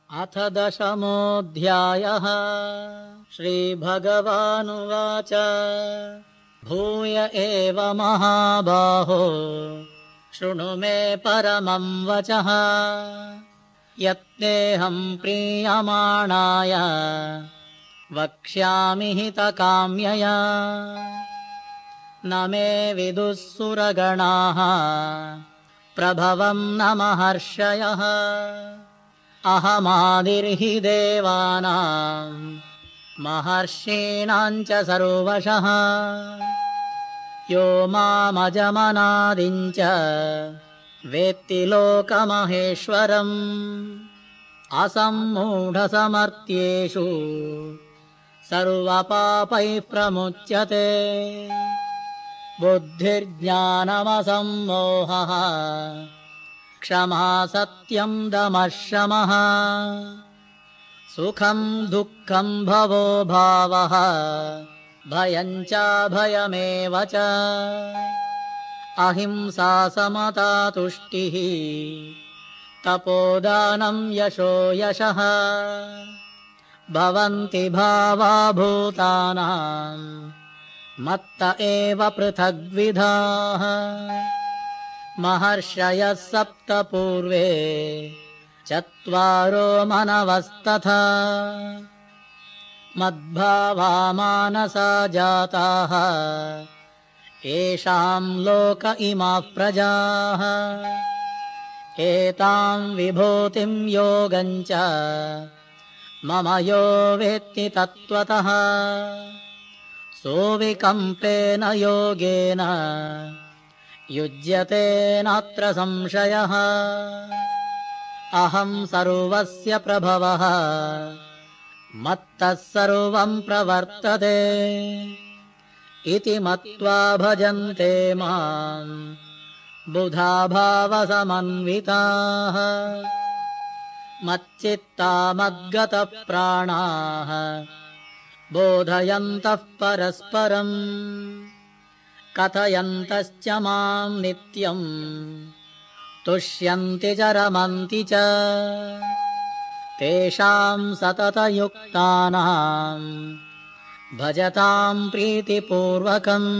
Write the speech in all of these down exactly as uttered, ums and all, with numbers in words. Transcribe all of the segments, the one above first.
अथ दशमोऽध्यायः। श्रीभगवानुवाच भूय एव महाबाहो शृणु मे परमं वचः। यत्तेऽहं प्रीयमाणाय वक्ष्यामि हितकाम्यया। न मे विदुः सुरगणाः प्रभवं न महर्षयः। अहमादिर्हि देवानां महर्षीणां च सर्वशः। यो मामजमनादिं च वेत्ति लोकमहेश्वरम्। असम्मूढसमर्थ्येषु सर्वपापैः प्रमुच्यते। बुद्धिर्ज्ञानमसम्मोहः क्षमा सत्यं दमः शमः। सुखं दुःखं भवो भावः भयं चाभयमेव च। अहिंसा समता तुष्टिः तपोदानं यशो यशः। भवन्ति भावा भूतानां मत्त एव पृथग्विधाः। महर्षयः सप्त पूर्वे चत्वारो मनवस्तथा। मद्भावा मानसा जाताः येषां लोक इमाः प्रजाः। एतां विभूतिं योगं च मम यो वेत्ति तत्त्वतः। सोऽविकम्पेन योगेन युज्यते नात्र संशयः। अहं सर्वस्य प्रभवः मत्तः सर्वं प्रवर्तते। इति मत्वा भजन्ते मां बुधा भावसमन्विताः। मच्चित्ता मद्गतप्राणाः बोधयन्तः परस्परम्। कथयन्तश्च मां नित्यं तुष्यन्ति च रमन्ति च। तेषां सततयुक्तानां भजतां प्रीतिपूर्वकम्।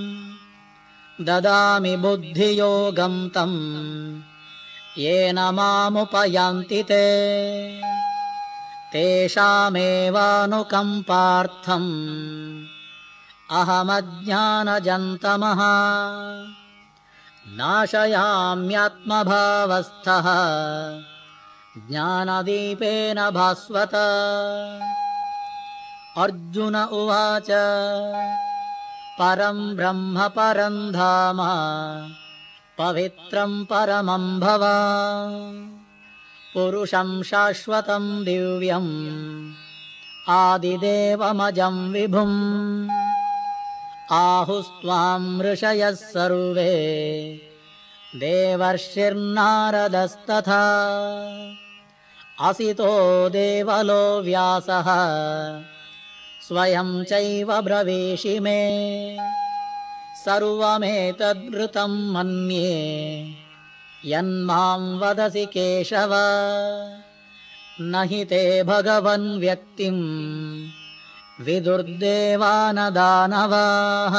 ददामि बुद्धियोगं तं येन मामुपयान्ति ते। तेषामेवानुकम्पार्थम् अहमज्ञानजन्तमः नाशयाम्यात्मभावस्थः ज्ञानदीपेन भास्वत। अर्जुन उवाच परं ब्रह्म परं धाम पवित्रं परमं भवान्। पुरुषं शाश्वतं दिव्यम् आदिदेवमजं विभुम्। आहुस्त्वां ऋषयः सर्वे देवर्षिर्नारदस्तथा। असितो देवलो व्यासः स्वयं चैव ब्रवीषि मे। सर्वमेतद्वृतं मन्ये यन्मां वदसि केशव। न हि ते भगवन् व्यक्तिं विदुर्देवा न दानवाः।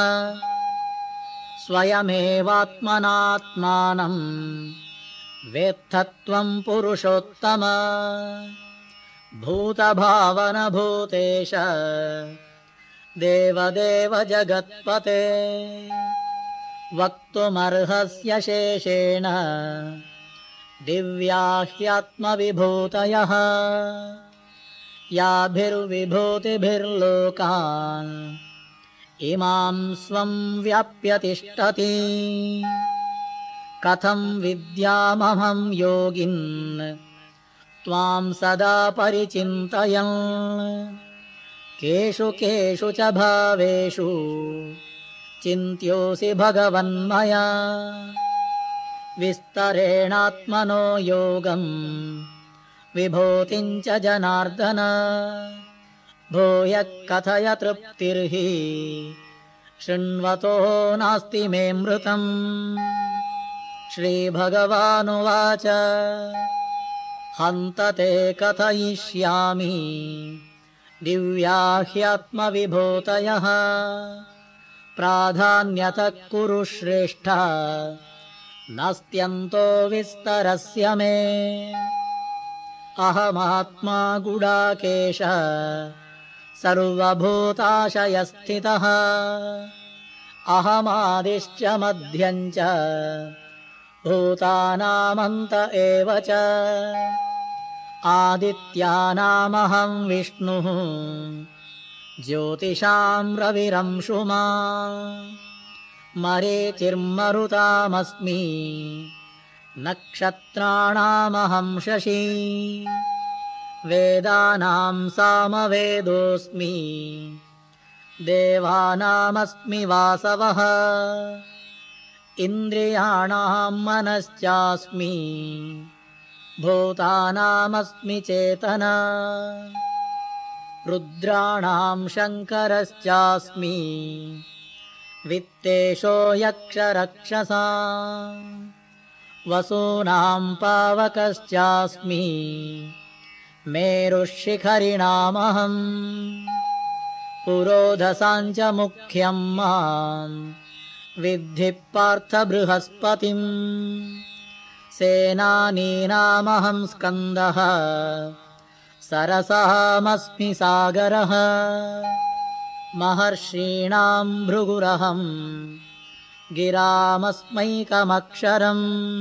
स्वयमेवात्मनात्मानं वेत्थत्वं पुरुषोत्तम। भूतभावन भूतेश देवदेव जगत्पते। वक्तुमर्हस्य शेषेण दिव्या ह्यात्मविभूतयः। याभिर्विभूतिभिर्लोकान् इमां स्वं व्याप्य तिष्ठति। कथं विद्यामहं योगिन् त्वां सदा परिचिन्तयन्। केषु केषु च भावेषु चिन्त्योऽसि भगवन्मया। विस्तरेणात्मनो योगं विभूतिं च जनार्दन। भूयः कथय तृप्तिर्हि शृण्वतो नास्ति मे मृतम्। श्रीभगवानुवाच हन्त ते कथयिष्यामि दिव्या ह्यात्मविभूतयः प्राधान्यतः कुरु श्रेष्ठ नास्त्यन्तो विस्तरस्य मे अहमात्मा गुडाकेश सर्वभूताशयस्थितः अहमादिश्च मध्यं च भूतानामन्त एव च आदित्यानामहं विष्णुः ज्योतिषां रविरंशुमान् मरीचिर्मरुतामस्मि नक्षत्राणामहं शशी वेदानां सामवेदोऽस्मि देवानामस्मि वासवः इन्द्रियाणां मनश्चास्मि भूतानामस्मि चेतना रुद्राणां शङ्करश्चास्मि वित्तेषो यक्षरक्षसां वसूनां पावकश्चास्मि मेरुशिखरिणामहम् पुरोधसां च मुख्यं मां विद्धि पार्थ बृहस्पतिम् सेनानीनामहं स्कन्दः सरसामस्मि सागरः महर्षीणां भृगुरहं गिरामस्मैकमक्षरम्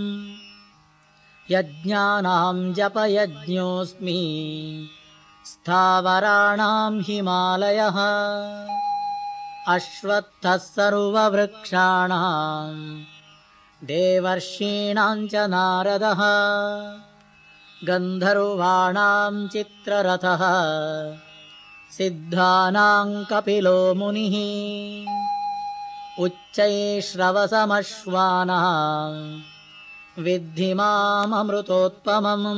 यज्ञानां जपयज्ञोऽस्मि स्थावराणां हिमालयः अश्वत्थः सर्ववृक्षाणां देवर्षीणां च नारदः गन्धर्वाणां चित्ररथः सिद्धानां कपिलो मुनिः उच्चैश्रवसमश्वानां विद्धि माममृतोत्तमम्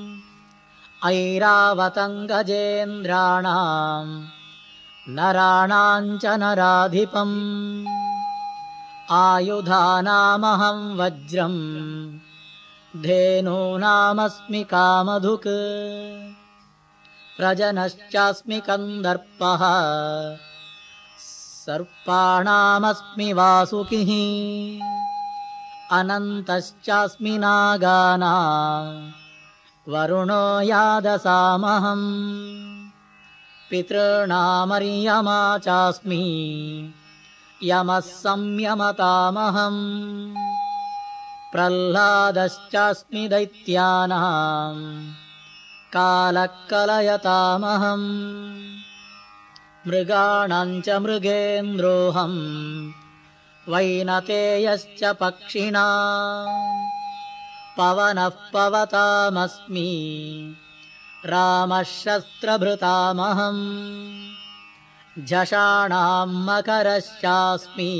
ऐरावतं गजेन्द्राणां नराणां च नराधिपम् आयुधानामहं वज्रं धेनूनामस्मि कामधुक् प्रजनश्चास्मि कन्दर्पः सर्पाणामस्मि वासुकिः अनन्तश्चास्मि नागानां वरुणो यादसामहम् पितॄणामर्यमा चास्मि यमः संयमतामहम् प्रह्लादश्चास्मि दैत्यानां कालः कलयतामहम् मृगाणां च मृगेन्द्रोऽहं वैनतेयश्च पक्षिणां पवनः पवतामस्मि रामः शस्त्रभृतामहम् झषाणां मकरश्चास्मि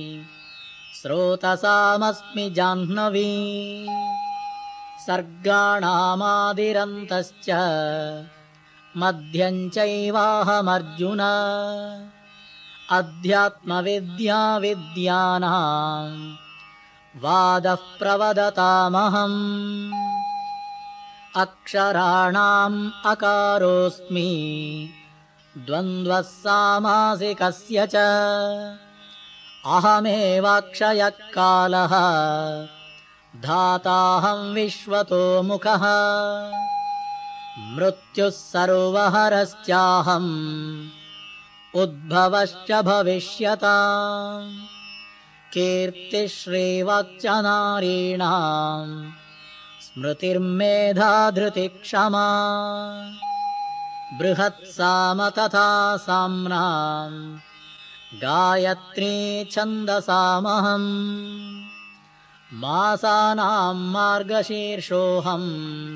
स्रोतसामस्मि जाह्नवी सर्गाणामादिरन्तश्च मध्यं चैवाहमर्जुन अध्यात्मविद्या विद्यानां वादः प्रवदतामहम् अक्षराणाम् अकारोऽस्मि द्वन्द्वः सामासिकस्य च अहमेवाक्षयः कालः धाताहं विश्वतो मुखः मृत्युः सर्वहरश्चाहम् उद्भवश्च भविष्यताम् कीर्तिश्रीवाक्च नारीणां स्मृतिर्मेधा धृतिक्षमा बृहत्साम तथा साम्नां गायत्री छन्दसामहम् मासानां मार्गशीर्षोऽहम्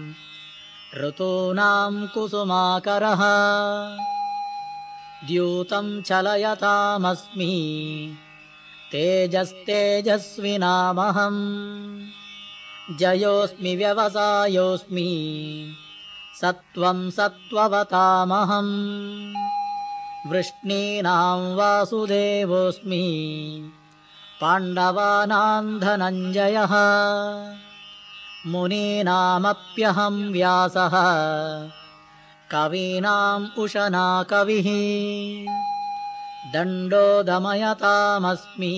ऋतूनां कुसुमाकरः द्यूतं चलयतामस्मि तेजस्तेजस्विनामहम् जयोऽस्मि व्यवसायोऽस्मि सत्वं सत्त्ववतामहम् वृष्णीनां वासुदेवोऽस्मि पाण्डवानां धनञ्जयः मुनीनामप्यहं व्यासः कवीनाम् उशना कविः दण्डो दमयतामस्मि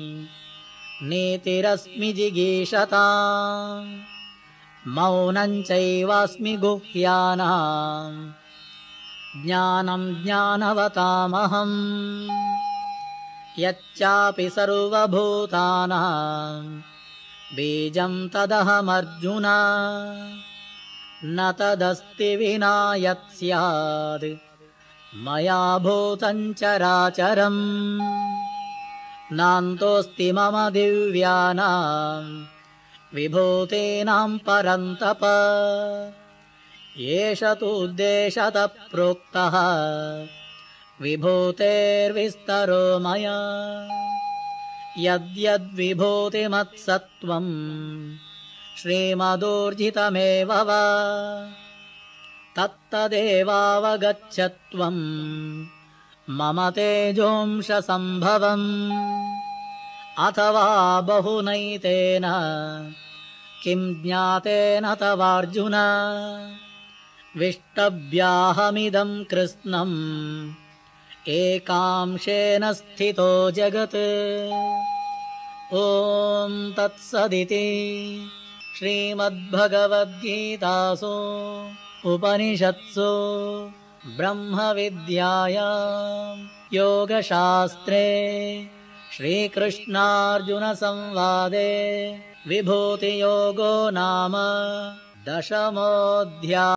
नीतिरस्मि जिगीषताम् मौनं चैवास्मि गुह्यानां ज्ञानं ज्ञानवतामहम् यच्चापि सर्वभूतानां बीजं तदहमर्जुन न तदस्ति विना यत् स्यात् मया भूतं चराचरम् नान्तोऽस्ति मम दिव्यानां विभूतीनां परन्तप एष तूद्देशतः प्रोक्तः विभूतेर्विस्तरो मया यद्यद्विभूतिमत्सत्त्वं श्रीमदूर्जितमेव वा तत्तदेवावगच्छत्वं मम तेजोंशसम्भवम् अथवा बहुनैतेन किं ज्ञातेन तवार्जुन विष्टव्याहमिदं कृत्स्नम् एकांशेन स्थितो जगत्। ॐ तत्सदिति श्रीमद्भगवद्गीतासु उपनिषत्सु ब्रह्मविद्यायां योगशास्त्रे श्रीकृष्णार्जुनसंवादे विभूतियोगो नाम दशमोऽध्यायः।